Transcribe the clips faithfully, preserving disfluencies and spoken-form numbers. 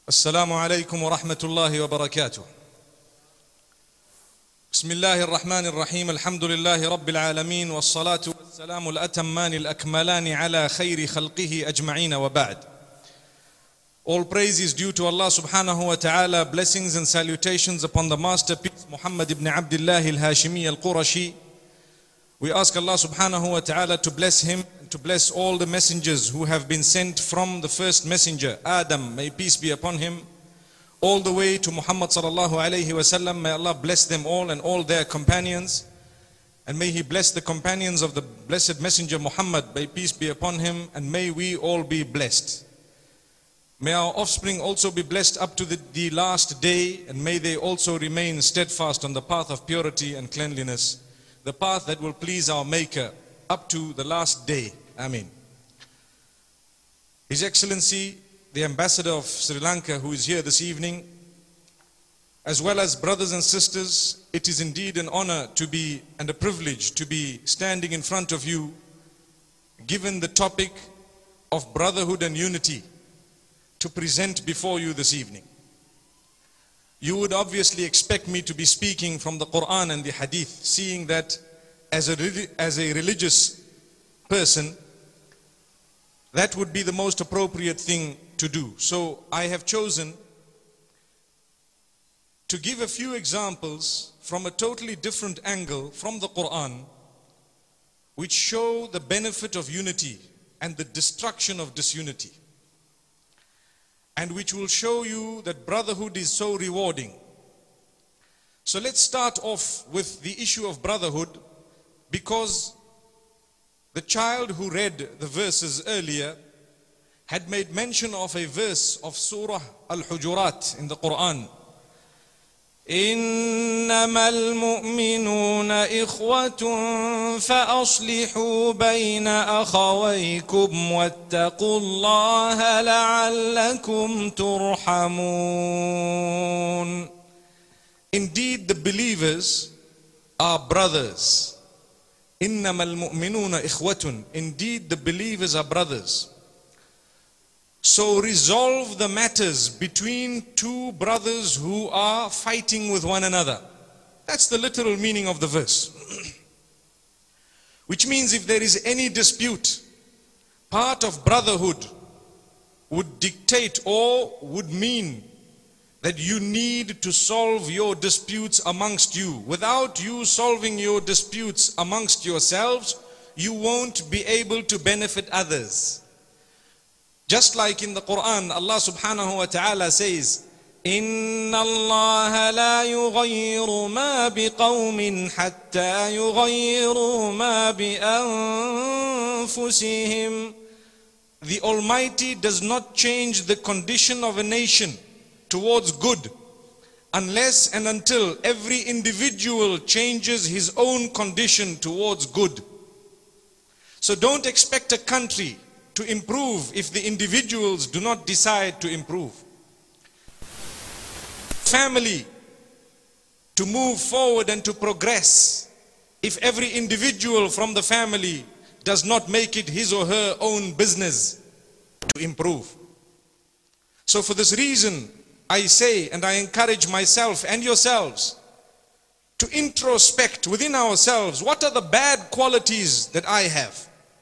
السلام عليكم ورحمة الله وبركاته. بسم الله الرحمن الرحيم. الحمد لله رب العالمين والصلاة والسلام الأتمان الأكملان على خير خلقه أجمعين وبعد. All praise is due to Allah subhanahu wa ta'ala. Blessings and salutations upon the masterpiece Muhammad ibn Abdullah al-Hashimi al-Qurashi. We ask Allah subhanahu wa ta'ala to bless him, to bless all the messengers who have been sent from the first messenger, Adam, may peace be upon him, all the way to Muhammad sallallahu alayhi wa sallam. May Allah bless them all and all their companions. And may He bless the companions of the blessed messenger Muhammad, may peace be upon him, and may we all be blessed. May our offspring also be blessed up to the, the last day, and may they also remain steadfast on the path of purity and cleanliness, the path that will please our Maker up to the last day. Ameen. His Excellency, the Ambassador of Sri Lanka, who is here this evening, as well as brothers and sisters, it is indeed an honor to be and a privilege to be standing in front of you, given the topic of brotherhood and unity, to present before you this evening. You would obviously expect me to be speaking from the Quran and the Hadith, seeing that as a, as a religious person, that would be the most appropriate thing to do. So I have chosen to give a few examples from a totally different angle from the Quran, which show the benefit of unity and the destruction of disunity, and which will show you that brotherhood is so rewarding. So let's start off with the issue of brotherhood, because the child who read the verses earlier had made mention of a verse of Surah Al-Hujurat in the Quran. إنما المؤمنون إخوة فأصلحوا بين أخويكم واتقوا الله لعلكم ترحمون. Indeed, the believers are brothers. إنما المؤمنون إخوة. Indeed, the believers are brothers. So resolve the matters between two brothers who are fighting with one another. That's the literal meaning of the verse. Which means if there is any dispute, part of brotherhood would dictate or would mean that you need to solve your disputes amongst you. Without you solving your disputes amongst yourselves, you won't be able to benefit others. Just like in the Quran, Allah subhanahu wa ta'ala says, إِنَّ اللَّهَ لَا يُغَيِّرُ مَا بِقَوْمٍ حَتَّى يُغَيِّرُوا مَا بِأَنفُسِهِمْ. The Almighty does not change the condition of a nation towards good unless and until every individual changes his own condition towards good. So don't expect a country to improve if the individuals do not decide to improve. Family to move forward and to progress if every individual from the family does not make it his or her own business to improve. So for this reason, I say and I encourage myself and yourselves to introspect within ourselves, what are the bad qualities that I have?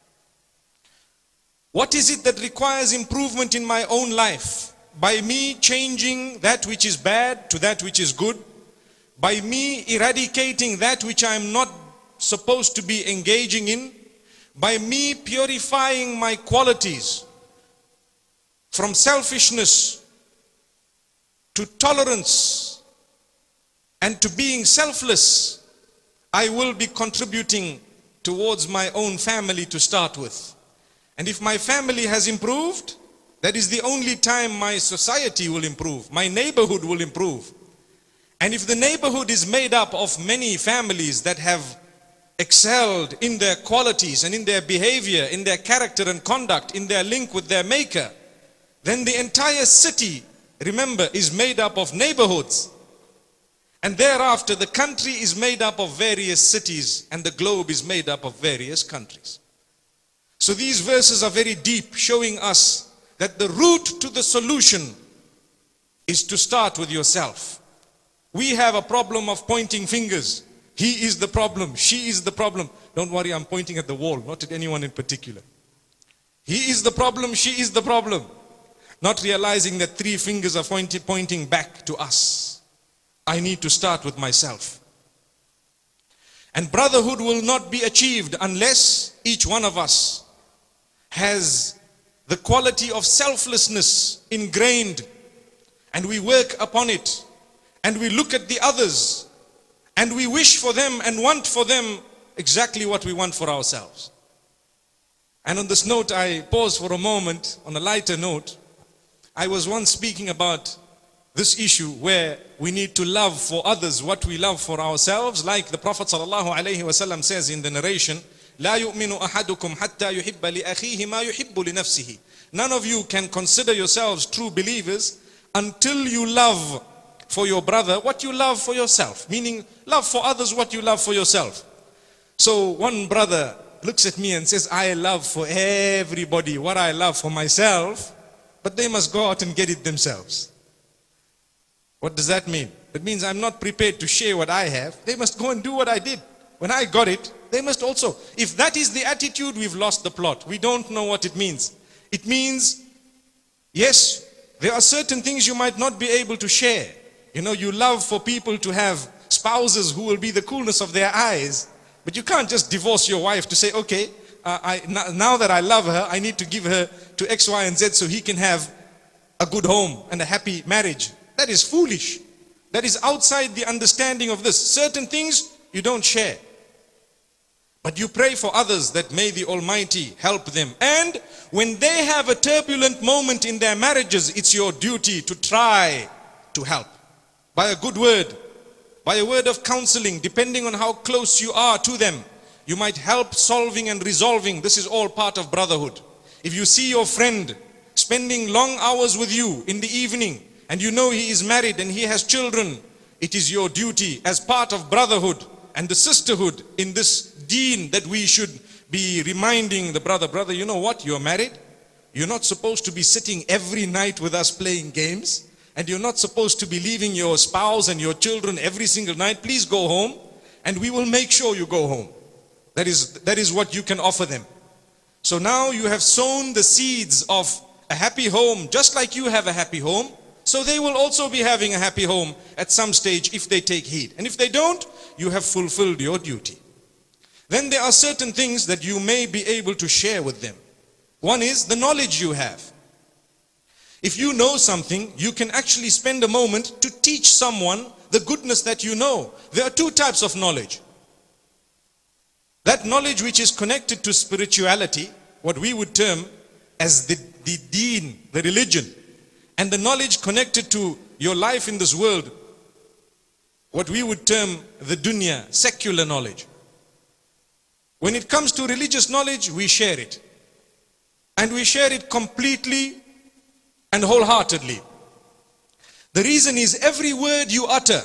What is it that requires improvement in my own life? By me changing that which is bad to that which is good, by me eradicating that which I am not supposed to be engaging in, by me purifying my qualities from selfishness to tolerance and to being selfless, I will be contributing towards my own family to start with. And if my family has improved, that is the only time my society will improve, my neighborhood will improve. And if the neighborhood is made up of many families that have excelled in their qualities and in their behavior, in their character and conduct, in their link with their Maker, then the entire city, remember, is made up of neighborhoods. And thereafter the country is made up of various cities and the globe is made up of various countries. So these verses are very deep, showing us that the route to the solution is to start with yourself. We have a problem of pointing fingers. He is the problem, she is the problem. Don't worry, I'm pointing at the wall, not at anyone in particular. He is the problem, she is the problem. Not realizing that three fingers are pointing, pointing back to us. I need to start with myself. And brotherhood will not be achieved unless each one of us has the quality of selflessness ingrained, and we work upon it, and we look at the others, and we wish for them and want for them exactly what we want for ourselves. And on this note, I pause for a moment. On a lighter note, I was once speaking about this issue where we need to love for others what we love for ourselves, like the Prophet ﷺ says in the narration, لا يؤمن أحدكم حتى يحب لأخيه ما يحب لنفسه. None of you can consider yourselves true believers until you love for your brother what you love for yourself. Meaning, love for others what you love for yourself. So one brother looks at me and says, I love for everybody what I love for myself, but they must go out and get it themselves. What does that mean? That means I'm not prepared to share what I have. They must go and do what I did. When I got it, they must also. If that is the attitude, we've lost the plot. We don't know what it means. It means, yes, there are certain things you might not be able to share. You know, you love for people to have spouses who will be the coolness of their eyes, but you can't just divorce your wife to say, okay, uh, I, now that I love her, I need to give her to X, Y, and Z so he can have a good home and a happy marriage. That is foolish. That is outside the understanding of this. Certain things you don't share. But you pray for others that may the Almighty help them. And when they have a turbulent moment in their marriages, it's your duty to try to help. By a good word, by a word of counseling, depending on how close you are to them, you might help solving and resolving. This is all part of brotherhood. If you see your friend spending long hours with you in the evening, and you know he is married and he has children, it is your duty as part of brotherhood and the sisterhood in this deen that we should be reminding the brother, brother, you know what, you're married. You're not supposed to be sitting every night with us playing games. And you're not supposed to be leaving your spouse and your children every single night. Please go home and we will make sure you go home. That is, that is what you can offer them. So now you have sown the seeds of a happy home, just like you have a happy home. So they will also be having a happy home at some stage if they take heed. And if they don't, you have fulfilled your duty. Then there are certain things that you may be able to share with them. One is the knowledge you have. If you know something, you can actually spend a moment to teach someone the goodness that you know. There are two types of knowledge. That knowledge which is connected to spirituality, what we would term as the, the deen, the religion. And the knowledge connected to your life in this world, what we would term the dunya, secular knowledge. When it comes to religious knowledge, we share it. And we share it completely and wholeheartedly. The reason is every word you utter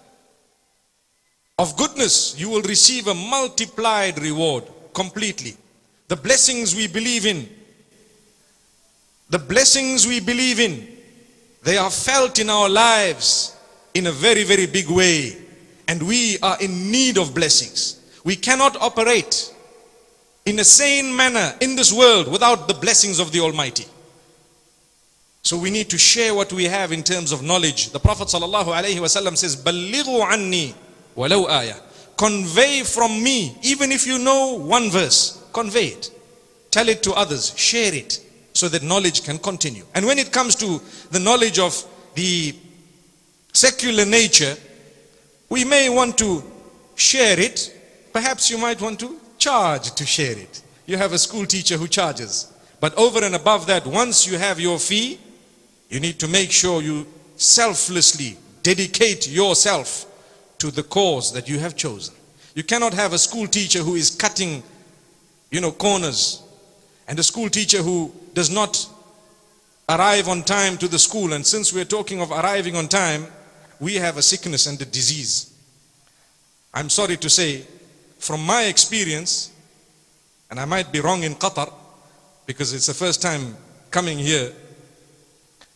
of goodness, you will receive a multiplied reward completely. The blessings we believe in, the blessings we believe in, they are felt in our lives in a very, very big way. And we are in need of blessings. We cannot operate in a sane manner in this world without the blessings of the Almighty. So we need to share what we have in terms of knowledge. The Prophet ﷺ says, "Ballighu anni walau ayah." Convey from me, even if you know one verse, convey it. Tell it to others, share it, so that knowledge can continue. And when it comes to the knowledge of the secular nature, we may want to share it. Perhaps you might want to charge to share it. You have a school teacher who charges. But over and above that, once you have your fee, you need to make sure you selflessly dedicate yourself to the cause that you have chosen. You cannot have a school teacher who is cutting, you know, corners, and a school teacher who does not arrive on time to the school. And since we're talking of arriving on time, we have a sickness and a disease. I'm sorry to say, from my experience, and I might be wrong in Qatar, because it's the first time coming here,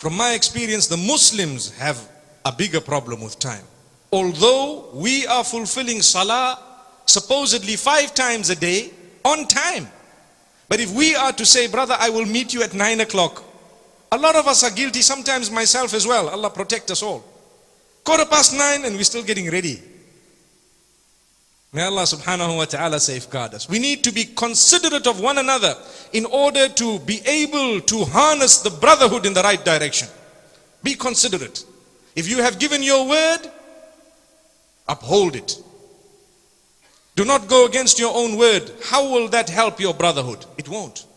From my experience, the Muslims have a bigger problem with time. Although we are fulfilling salah supposedly five times a day on time. But if we are to say, brother, I will meet you at nine o'clock. A lot of us are guilty, sometimes myself as well. Allah protect us all. Quarter past nine and we're still getting ready. May Allah subhanahu wa ta'ala safeguard us. We need to be considerate of one another in order to be able to harness the brotherhood in the right direction. Be considerate. If you have given your word, uphold it. Do not go against your own word. How will that help your brotherhood? It won't.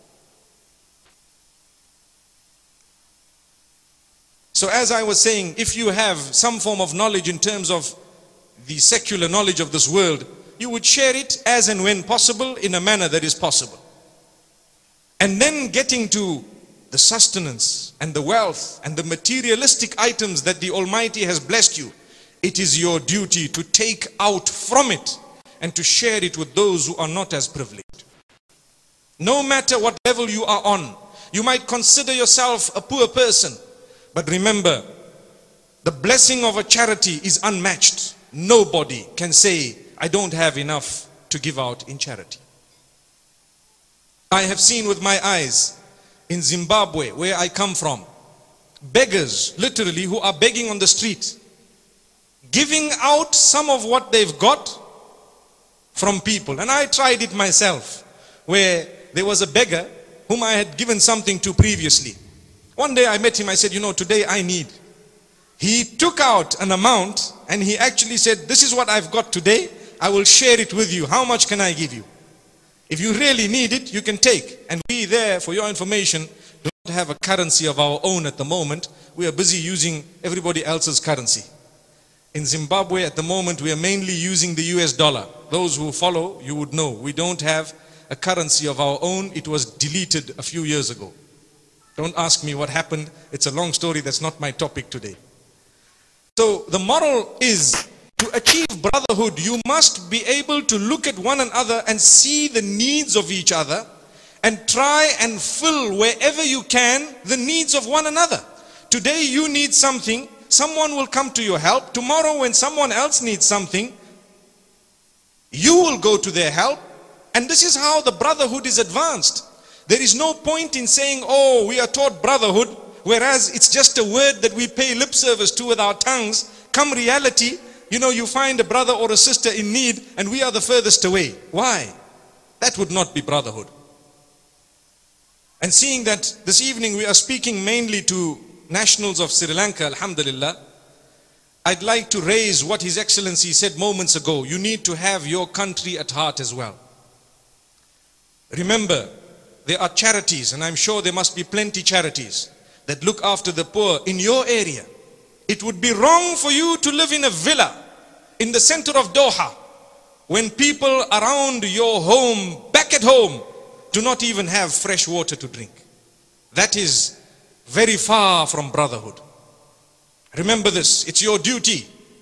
So as I was saying, if you have some form of knowledge in terms of the secular knowledge of this world, you would share it as and when possible in a manner that is possible. And then getting to the sustenance and the wealth and the materialistic items that the Almighty has blessed you, it is your duty to take out from it and to share it with those who are not as privileged. No matter what level you are on, you might consider yourself a poor person, but remember, the blessing of a charity is unmatched. Nobody can say, I don't have enough to give out in charity. I have seen with my eyes in Zimbabwe, where I come from, beggars literally who are begging on the street, giving out some of what they've got from people. And I tried it myself, where there was a beggar whom I had given something to previously. One day I met him, I said, you know, today I need. He took out an amount and he actually said, this is what I've got today. I will share it with you. How much can I give you? If you really need it, you can take. And we there, for your information, do not have a currency of our own at the moment. We are busy using everybody else's currency. In Zimbabwe at the moment, we are mainly using the U S dollar. Those who follow, you would know. We don't have a currency of our own. It was deleted a few years ago. Don't ask me what happened. It's a long story. That's not my topic today. So the moral is, to achieve brotherhood, you must be able to look at one another and see the needs of each other and try and fill wherever you can the needs of one another. Today you need something, someone will come to your help. Tomorrow when someone else needs something, you will go to their help. And this is how the brotherhood is advanced. There is no point in saying, oh, we are taught brotherhood, whereas it's just a word that we pay lip service to with our tongues. Come reality, you know, you find a brother or a sister in need and we are the furthest away. Why? That would not be brotherhood. And seeing that this evening we are speaking mainly to nationals of Sri Lanka, alhamdulillah, I'd like to raise what His Excellency said moments ago. You need to have your country at heart as well. Remember, there are charities, and I'm sure there must be plenty charities that look after the poor in your area. It would be wrong for you to live in a villa in the center of Doha when people around your home, back at home, do not even have fresh water to drink. That is very far from brotherhood. Remember this, it's your duty.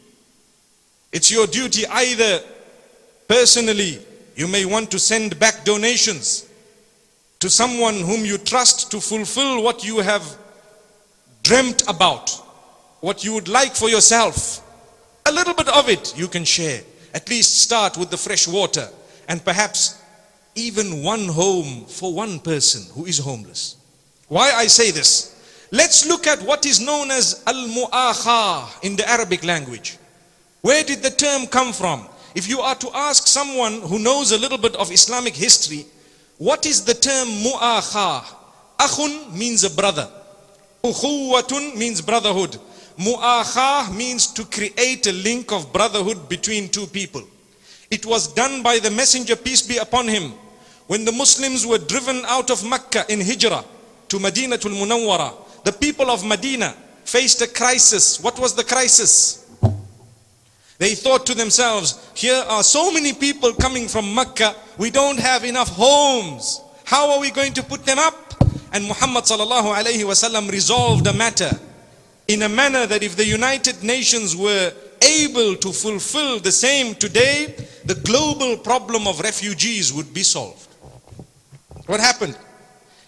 It's your duty either personally, you may want to send back donations to someone whom you trust to fulfill what you have dreamt about, what you would like for yourself. A little bit of it you can share. At least start with the fresh water and perhaps even one home for one person who is homeless. Why I say this? Let's look at what is known as al-mu'akha in the Arabic language. Where did the term come from? If you are to ask someone who knows a little bit of Islamic history, what is the term mu'akha? Akhun means a brother. Ukhuwatun means brotherhood. Mu'akha means to create a link of brotherhood between two people. It was done by the Messenger, peace be upon him, when the Muslims were driven out of Mecca in Hijrah to Madinatul Munawwara. The people of Medina faced a crisis. What was the crisis? They thought to themselves, here are so many people coming from Mecca, we don't have enough homes. How are we going to put them up? And Muhammad sallallahu alayhi wasallam resolved the matter in a manner that if the United Nations were able to fulfill the same today, the global problem of refugees would be solved. What happened?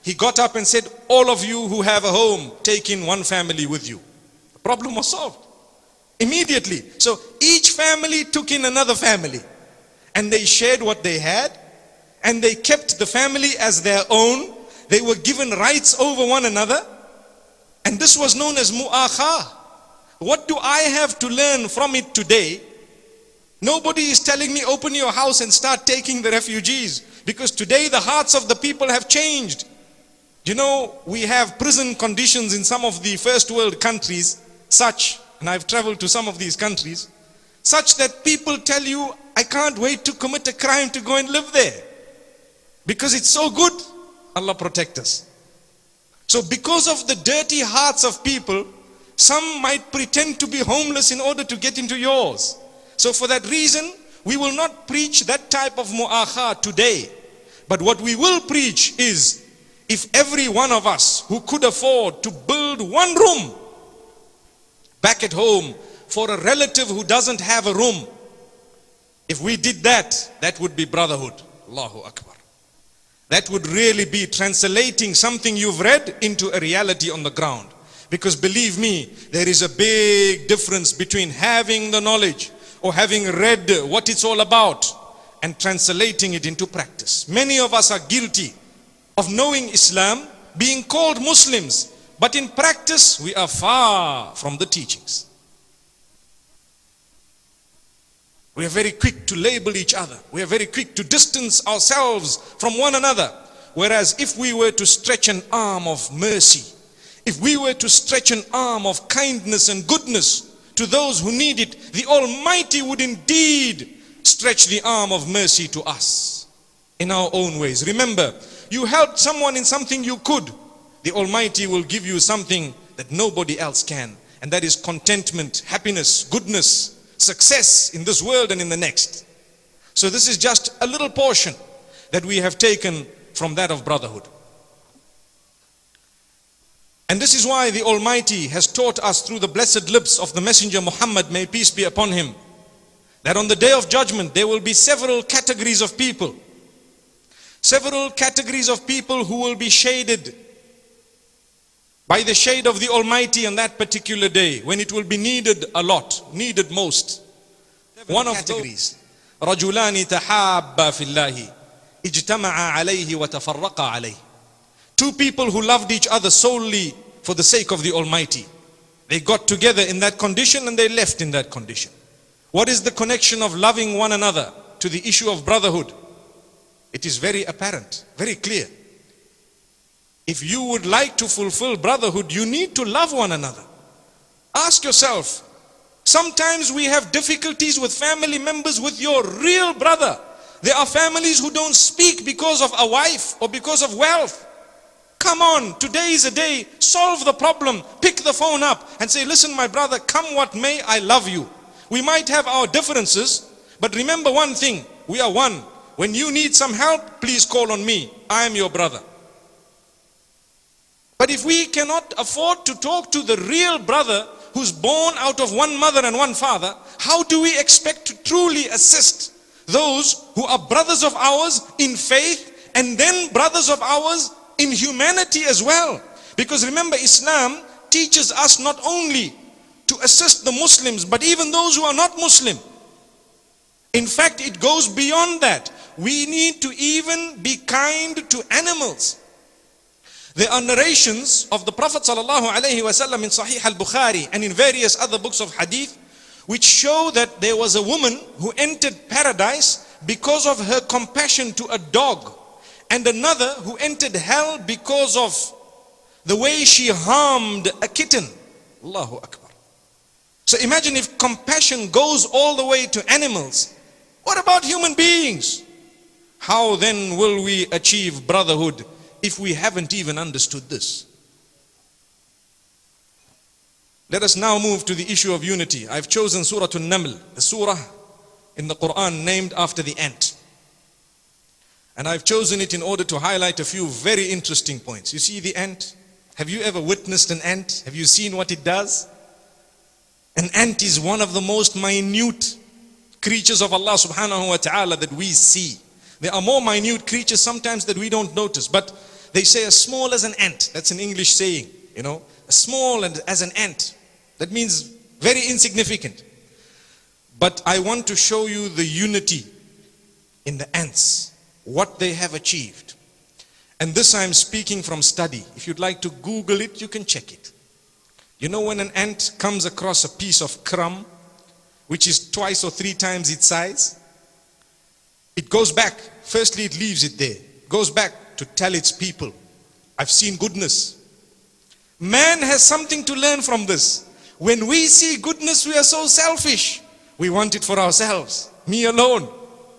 he got up and said, all of you who have a home, take in one family with you. The problem was solved immediately. So each family took in another family, and they shared what they had, and they kept the family as their own. They were given rights over one another, and this was known as mu'akha. What do I have to learn from it today? Nobody is telling me open your house and start taking the refugees, because today the hearts of the people have changed. You know, we have prison conditions in some of the first world countries, such, and I've traveled to some of these countries, such that people tell you, I can't wait to commit a crime to go and live there, because it's so good. Allah protect us. So because of the dirty hearts of people, some might pretend to be homeless in order to get into yours. So for that reason, we will not preach that type of mu'akha today. But what we will preach is, if every one of us who could afford to build one room back at home for a relative who doesn't have a room, if we did that, that would be brotherhood. Allahu Akbar. That would really be translating something you've read into a reality on the ground. Because believe me, there is a big difference between having the knowledge or having read what it's all about and translating it into practice. Many of us are guilty of knowing Islam, being called Muslims, but in practice we are far from the teachings. We are very quick to label each other. We are very quick to distance ourselves from one another. Whereas if we were to stretch an arm of mercy, if we were to stretch an arm of kindness and goodness to those who need it, the Almighty would indeed stretch the arm of mercy to us in our own ways. Remember, you helped someone in something you could. The Almighty will give you something that nobody else can. And that is contentment, happiness, goodness, success in this world and in the next. So this is just a little portion that we have taken from that of brotherhood. And this is why the Almighty has taught us through the blessed lips of the Messenger Muhammad, may peace be upon him, that on the day of judgment there will be several categories of people. Several categories of people who will be shaded by the shade of the Almighty on that particular day, when it will be needed a lot, needed most. One of categories. رَجُلَانِ تَحَابَّا فِي اللَّهِ اجْتَمَعَا عَلَيْهِ وَتَفَرَّقَا عَلَيْهِ. Two people who loved each other solely for the sake of the Almighty. They got together in that condition and they left in that condition. What is the connection of loving one another to the issue of brotherhood? It is very apparent, very clear. If you would like to fulfill brotherhood, you need to love one another. Ask yourself, sometimes we have difficulties with family members, with your real brother. There are families who don't speak because of a wife or because of wealth. Come on, today is a day, solve the problem, pick the phone up and say, listen my brother, come what may, I love you. We might have our differences, but remember one thing, we are one. When you need some help, please call on me, I am your brother. But if we cannot afford to talk to the real brother who's born out of one mother and one father, how do we expect to truly assist those who are brothers of ours in faith and then brothers of ours in humanity as well? Because remember, Islam teaches us not only to assist the Muslims, but even those who are not Muslim. In fact, it goes beyond that. We need to even be kind to animals. There are narrations of the Prophet sallallahu alaihi wasallam in Sahih al-Bukhari and in various other books of hadith, which show that there was a woman who entered paradise because of her compassion to a dog, and another who entered hell because of the way she harmed a kitten. Allahu Akbar. So imagine if compassion goes all the way to animals, what about human beings? How then will we achieve brotherhood if we haven't even understood this? Let us now move to the issue of unity. I've chosen Surah An-Naml, the surah in the Quran named after the ant. And I've chosen it in order to highlight a few very interesting points. You see the ant? Have you ever witnessed an ant? Have you seen what it does? An ant is one of the most minute creatures of Allah subhanahu wa ta'ala that we see. There are more minute creatures sometimes that we don't notice. But They say as small as an ant. That's an English saying, you know, as small and as an ant. That means very insignificant. But I want to show you the unity in the ants, what they have achieved. And this I'm speaking from study. If you'd like to Google it, you can check it. You know, when an ant comes across a piece of crumb, which is twice or three times its size, it goes back. Firstly, it leaves it there. Goes back to tell its people, I've seen goodness. Man has something to learn from this. When we see goodness, we are so selfish. We want it for ourselves. Me alone.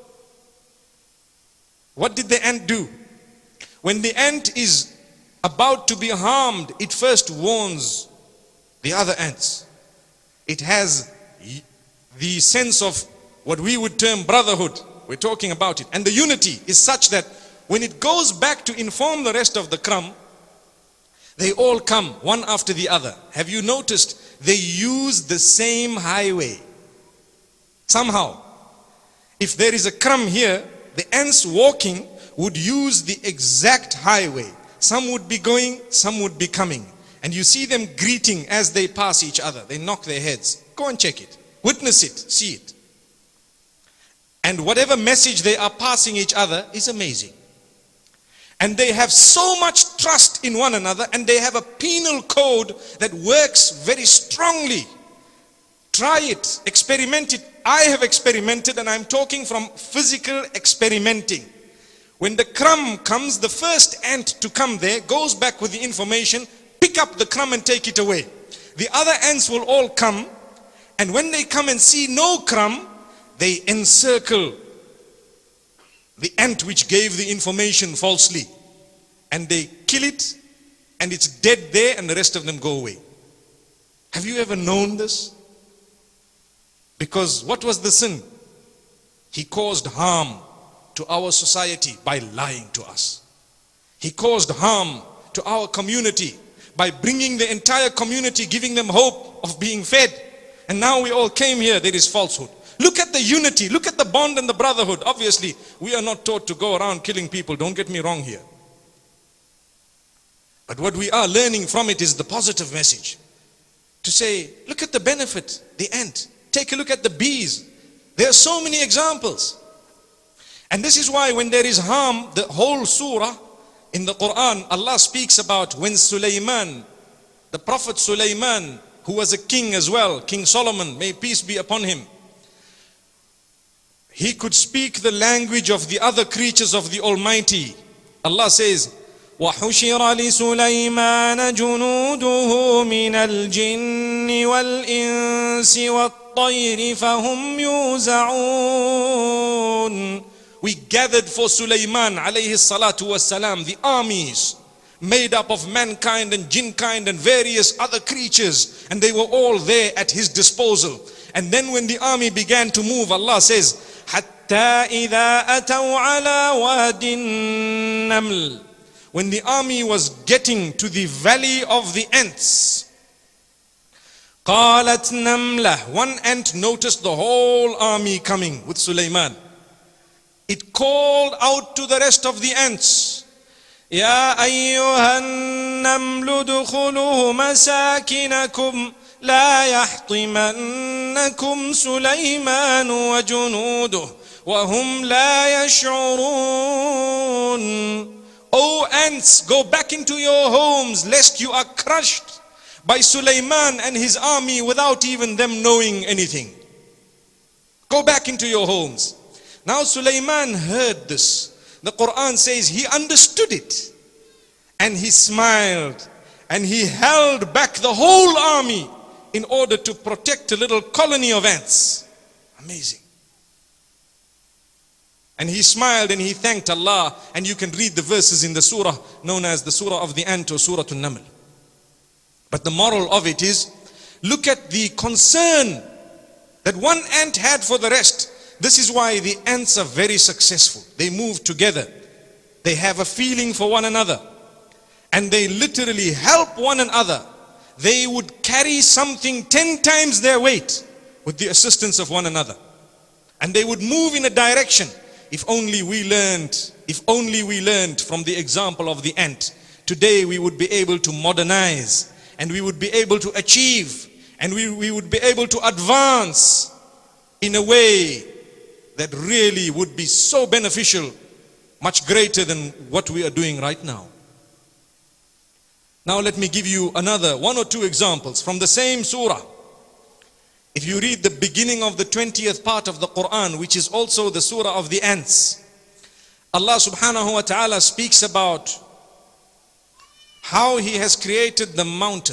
What did the ant do? When the ant is about to be harmed, it first warns the other ants. It has the sense of what we would term brotherhood. We're talking about it. And the unity is such that when it goes back to inform the rest of the crumb, they all come one after the other. Have you noticed they use the same highway? Somehow, if there is a crumb here, the ants walking would use the exact highway. Some would be going, some would be coming. And you see them greeting as they pass each other. They knock their heads. Go and check it. Witness it. See it. And whatever message they are passing each other is amazing. And they have so much trust in one another, and they have a penal code that works very strongly. Try it. Experiment it. I have experimented, and I'm talking from physical experimenting. When the crumb comes, the first ant to come there goes back with the information, pick up the crumb and take it away. The other ants will all come, and when they come and see no crumb, they encircle the ant which gave the information falsely, and they kill it, and it's dead there, and the rest of them go away. Have you ever known this? Because what was the sin? He caused harm to our society by lying to us. He caused harm to our community by bringing the entire community, giving them hope of being fed. And now we all came here, there is falsehood. Look at the unity, look at the bond and the brotherhood. Obviously, we are not taught to go around killing people, don't get me wrong here. But what we are learning from it is the positive message. To say, look at the benefit, the ant. Take a look at the bees. There are so many examples. And this is why when there is harm, the whole surah in the Quran, Allah speaks about when Sulaiman, the Prophet Sulaiman, who was a king as well, King Solomon, may peace be upon him. He could speak the language of the other creatures of the Almighty. Allah says, وَحُشِرَ لِسُلَيْمَانَ جُنُودُهُ مِنَ الْجِنِّ وَالْإِنسِ وَالطَّيْرِ فَهُمْ يُوزَعُونَ. We gathered for Sulaiman alayhi salatu wassalam the armies made up of mankind and jinnkind and various other creatures, and they were all there at his disposal. And then when the army began to move, Allah says, حَتَّى إِذَا أَتَوْا عَلَى وَادِ النَّمْلِ. When the army was getting to the valley of the ants, قَالَتْ نَمْلَةٌ. One ant noticed the whole army coming with Sulaiman. It called out to the rest of the ants, يَا أَيُّهَا النَّمْلُ ادْخُلُوا مَسَاكِنَكُمْ لَا يَحْطِمَنَّكُمْ سُلَيْمَانُ وَجُنُودُهُ وَهُمْ لَا يَشْعُرُونَ. O ants, go back into your homes, lest you are crushed by Sulaiman and his army without even them knowing anything. Go back into your homes. Now Sulaiman heard this. The Quran says he understood it, and he smiled, and he held back the whole army in order to protect a little colony of ants. Amazing. And he smiled and he thanked Allah, and you can read the verses in the surah known as the surah of the ant or surah An-Naml. But the moral of it is, look at the concern that one ant had for the rest. This is why the ants are very successful. They move together. They have a feeling for one another. And they literally help one another. They would carry something ten times their weight with the assistance of one another. And they would move in a direction. if only we learned, if only we learned from the example of the ant, today we would be able to modernize, and we would be able to achieve, and we, we would be able to advance in a way that really would be so beneficial, much greater than what we are doing right now. Now let me give you another one or two examples from the same surah. If you read the beginning of the twentieth part of the Quran, which is also the surah of the ants, Allah subhanahu wa ta'ala speaks about how He has created the mountain.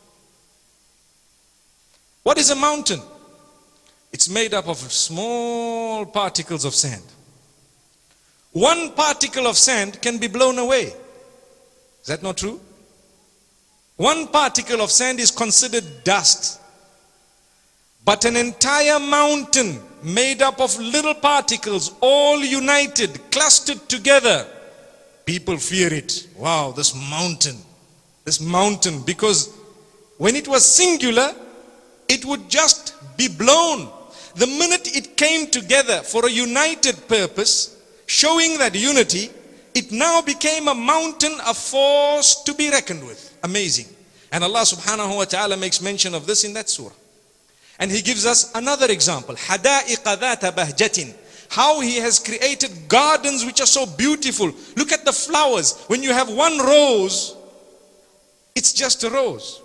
What is a mountain? It's made up of small particles of sand. One particle of sand can be blown away. Is that not true? One particle of sand is considered dust. But an entire mountain made up of little particles, all united, clustered together, people fear it. Wow, this mountain, this mountain, because when it was singular, it would just be blown. The minute it came together for a united purpose, showing that unity, it now became a mountain, a force to be reckoned with. Amazing. And Allah subhanahu wa ta'ala makes mention of this in that surah. And He gives us another example. حَدَائِقَ ذَاتَ بَهْجَةٍ. How He has created gardens which are so beautiful. Look at the flowers. When you have one rose, it's just a rose.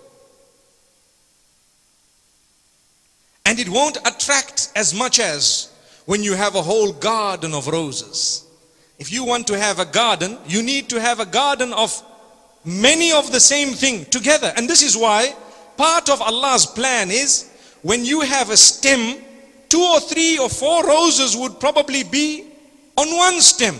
And it won't attract as much as when you have a whole garden of roses. If you want to have a garden, you need to have a garden of many of the same thing together. And this is why part of Allah's plan is, when you have a stem, two or three or four roses would probably be on one stem.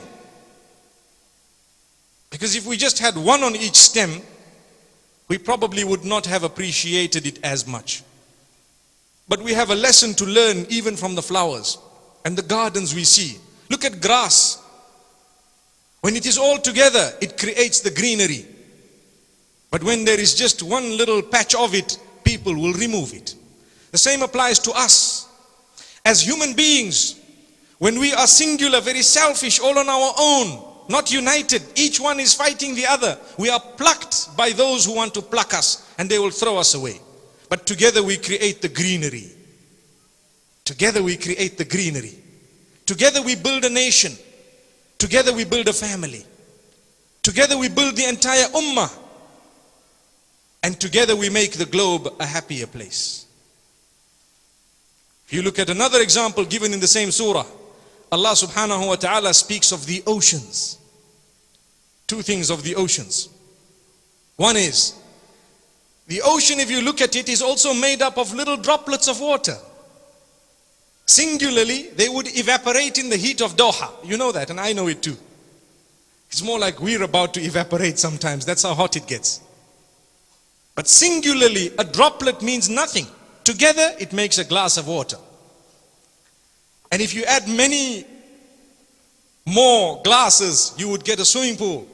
Because if we just had one on each stem, we probably would not have appreciated it as much. But we have a lesson to learn even from the flowers and the gardens we see. Look at grass. When it is all together, it creates the greenery. But when there is just one little patch of it, people will remove it. The same applies to us. As human beings, when we are singular, very selfish, all on our own, not united, each one is fighting the other, we are plucked by those who want to pluck us, and they will throw us away. But together we create the greenery. Together we create the greenery. Together we build a nation. Together we build a family. Together we build the entire ummah. And together we make the globe a happier place. If you look at another example given in the same surah, Allah subhanahu wa ta'ala speaks of the oceans. Two things of the oceans. One is, the ocean, if you look at it, is also made up of little droplets of water. Singularly, they would evaporate in the heat of Doha. You know that, and I know it too. It's more like we're about to evaporate sometimes. That's how hot it gets. But singularly, a droplet means nothing. Together, it makes a glass of water. And if you add many more glasses, you would get a swimming pool.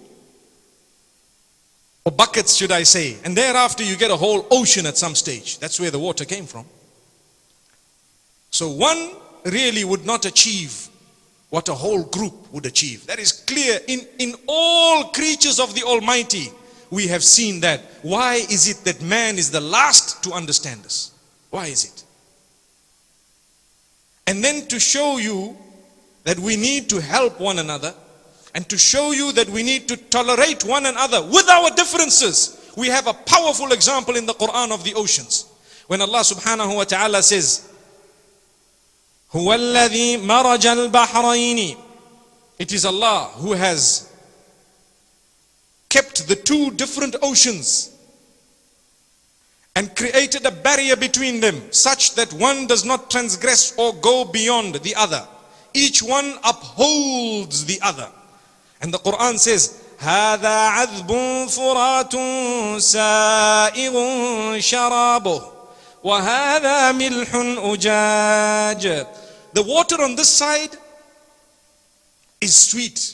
Or buckets, should I say. And thereafter, you get a whole ocean at some stage. That's where the water came from. So one really would not achieve what a whole group would achieve. That is clear. In, in all creatures of the Almighty, we have seen that. Why is it that man is the last to understand this? Why is it? And then to show you that we need to help one another, and to show you that we need to tolerate one another with our differences, we have a powerful example in the Quran of the oceans. When Allah subhanahu wa ta'ala says, هُوَ الَّذِي مَرَجَ الْبَحْرَيْنِ, it is Allah who has kept the two different oceans and created a barrier between them, such that one does not transgress or go beyond the other. Each one upholds the other. And the Quran says, هَذَا عَذْبٌ فُرَاتٌ سَائِغٌ شَرَابُهُ وَهَذَا مِلْحٌ أُجَاجٌ. The water on this side is sweet.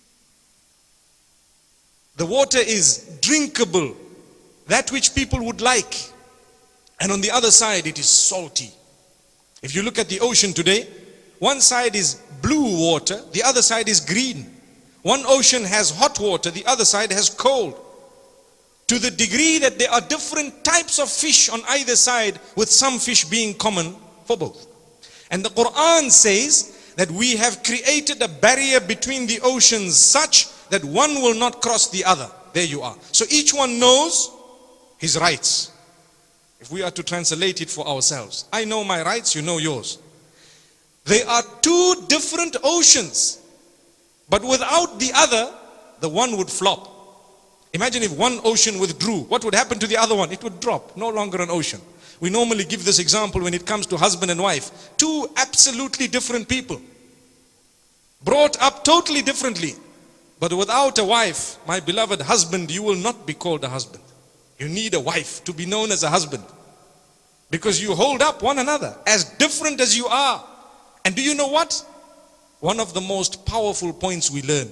The water is drinkable, that which people would like. And on the other side, it is salty. If you look at the ocean today, One side is blue water, the other side is green. One ocean has hot water, the other side has cold. To the degree that there are different types of fish on either side, with some fish being common for both. And the Quran says that we have created a barrier between the oceans such that one will not cross the other. There you are. So each one knows his rights. If we are to translate it for ourselves, I know my rights, you know yours. They are two different oceans, but without the other, the one would flop. Imagine if one ocean withdrew, what would happen to the other one? It would drop, no longer an ocean. We normally give this example when it comes to husband and wife. Two absolutely different people, brought up totally differently. But without a wife, my beloved husband, you will not be called a husband. You need a wife to be known as a husband, because you hold up one another as different as you are. And do you know what? One of the most powerful points we learn,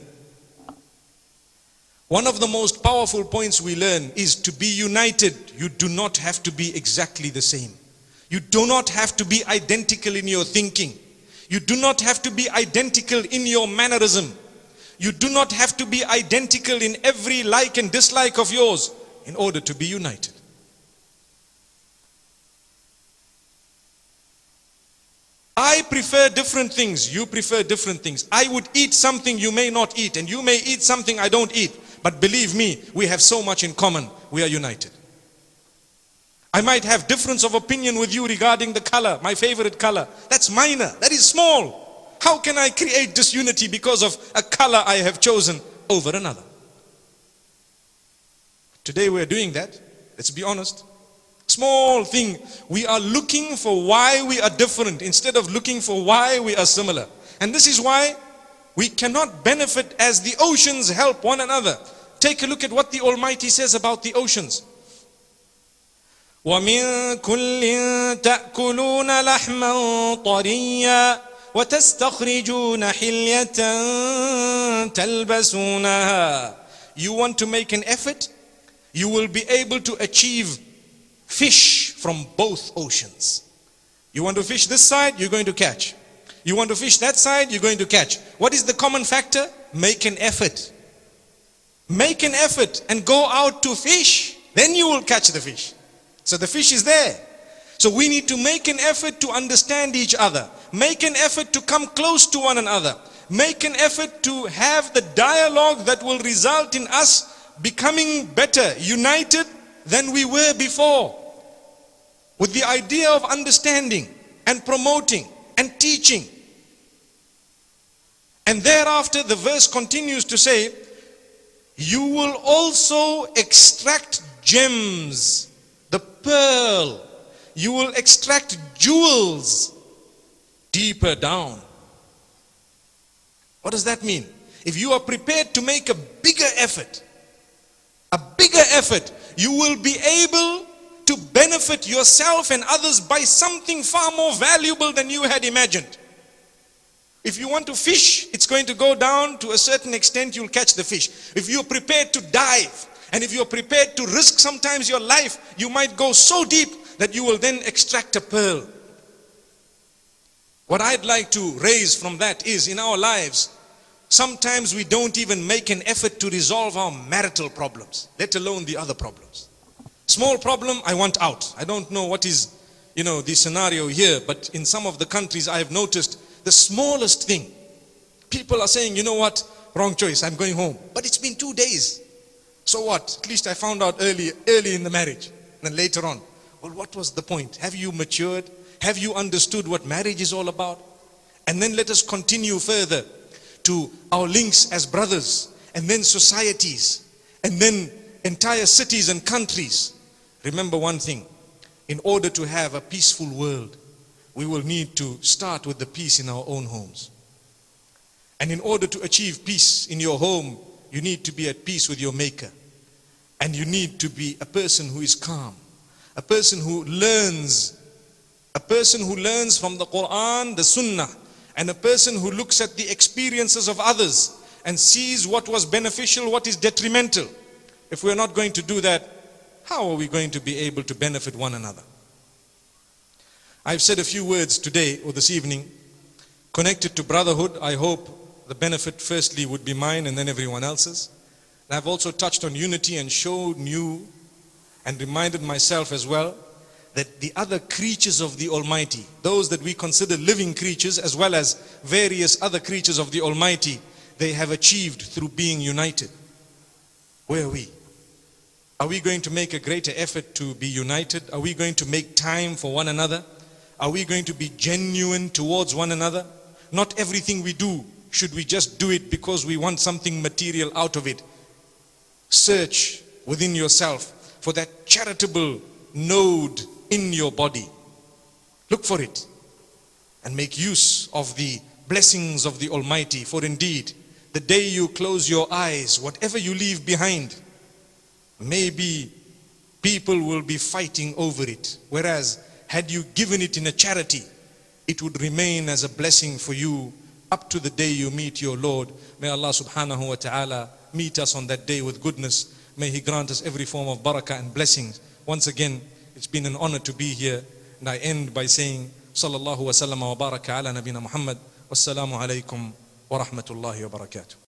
one of the most powerful points we learn is to be united. You do not have to be exactly the same. You do not have to be identical in your thinking. You do not have to be identical in your mannerism. You do not have to be identical in every like and dislike of yours in order to be united. I prefer different things, you prefer different things. I would eat something you may not eat, and you may eat something I don't eat. But believe me, we have so much in common. We are united. I might have difference of opinion with you regarding the color, my favorite color. That's minor, that is small. How can I create disunity because of a color I have chosen over another? Today we are doing that. Let's be honest. Small thing. We are looking for why we are different instead of looking for why we are similar. And this is why we cannot benefit as the oceans help one another. Take a look at what the Almighty says about the oceans. وَمِن كُلٍّ تَأْكُلُونَ لَحْمًا طَرِيًّا وَتَسْتَخْرِجُونَ حِلْيَةً تَلْبَسُونَهَا. You want to make an effort? You will be able to achieve fish from both oceans. You want to fish this side, you're going to catch. You want to fish that side, you're going to catch. What is the common factor? Make an effort. Make an effort and go out to fish. Then you will catch the fish. So the fish is there. So we need to make an effort to understand each other. Make an effort to come close to one another. Make an effort to have the dialogue that will result in us becoming better, united than we were before, with the idea of understanding and promoting and teaching. And thereafter the verse continues to say, you will also extract gems, the pearl. You will extract jewels deeper down. What does that mean? If you are prepared to make a bigger effort, a bigger effort, you will be able to benefit yourself and others by something far more valuable than you had imagined. If you want to fish, it's going to go down to a certain extent, you'll catch the fish. If you're prepared to dive, and if you're prepared to risk sometimes your life, you might go so deep that you will then extract a pearl. What I'd like to raise from that is, in our lives, sometimes we don't even make an effort to resolve our marital problems, let alone the other problems. Small problem, I want out. I don't know what is, you know, the scenario here, but in some of the countries I have noticed the smallest thing, people are saying, you know what, wrong choice, I'm going home. But it's been two days. So what? At least I found out early, early in the marriage. And then later on, well, what was the point? Have you matured? Have you understood what marriage is all about? And then let us continue further to our links as brothers, and then societies, and then entire cities and countries. Remember one thing, in order to have a peaceful world, we will need to start with the peace in our own homes. And in order to achieve peace in your home, you need to be at peace with your Maker. And you need to be a person who is calm, a person who learns, a person who learns from the Quran, the Sunnah, and a person who looks at the experiences of others and sees what was beneficial, what is detrimental. If we are not going to do that, how are we going to be able to benefit one another? I've said a few words today or this evening connected to brotherhood. I hope the benefit firstly would be mine and then everyone else's. And I've also touched on unity and shown you and reminded myself as well that the other creatures of the Almighty, those that we consider living creatures as well as various other creatures of the Almighty, they have achieved through being united. Where are we? Are we going to make a greater effort to be united? Are we going to make time for one another? Are we going to be genuine towards one another? Not everything we do should we just do it because we want something material out of it. Search within yourself for that charitable node in your body. Look for it and make use of the blessings of the Almighty. For indeed, the day you close your eyes, whatever you leave behind, maybe people will be fighting over it. Whereas, had you given it in a charity, it would remain as a blessing for you up to the day you meet your Lord. May Allah subhanahu wa ta'ala meet us on that day with goodness. May He grant us every form of barakah and blessings. Once again, it's been an honor to be here. And I end by saying, Sallallahu wa sallam wa baraka ala nabina Muhammad. Wassalamu alaikum wa rahmatullahi wa barakatuh.